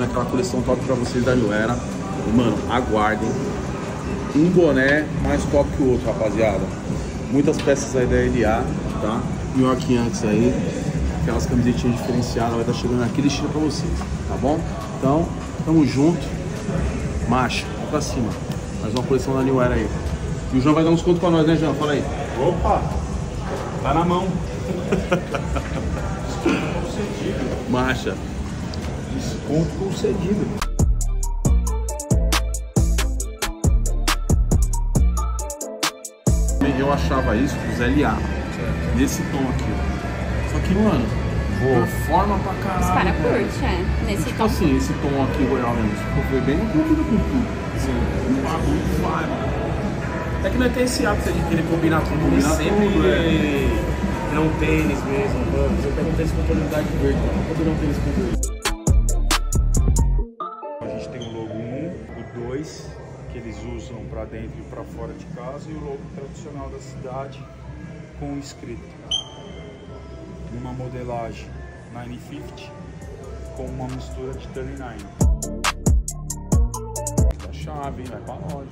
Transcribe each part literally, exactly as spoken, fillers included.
aquela coleção top pra vocês da New Era. E, mano, aguardem. Um boné mais top que o outro, rapaziada. Muitas peças aí da L A, tá? New York Yankees aí. Aquelas camisetinhas diferenciadas, vai estar chegando naquele estilo pra vocês, tá bom? Então, tamo junto. Marcha, vamos pra cima. Mais uma coleção da New Era aí. E o João vai dar uns contos pra nós, né, João? Fala aí. Opa! Tá na mão. Marcha. Desconto concedido. Eu achava isso dos L A, nesse tom aqui, ó. Só que, mano, performa pra caralho. Os cara velho. curte, é. Nesse Tipo tom. assim, esse tom aqui, Royal mesmo, se for ver bem, não combina com tudo. Um bagulho vai, mano. É que não tem esse hábito de querer combinar tudo, Combinar sempre tudo, é. não tênis mesmo. Você pega um tênis com tonalidade verde, não combinar um tênis com verde. A gente tem o logo um, o dois, que eles usam para dentro e para fora de casa, e o logo tradicional da cidade com o escrito. Uma modelagem nove cinquenta com uma mistura de trinta e nove. A chave, hein? Vai pra loja.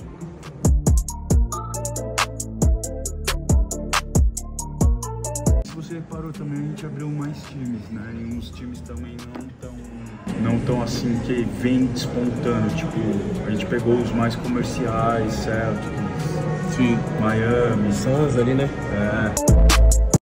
Se você reparou também, a gente abriu mais times, né? E uns times também não tão... Não tão assim, que vem despontando. Tipo, a gente pegou os mais comerciais, Celtics, Sim. Miami, Suns ali, né? é...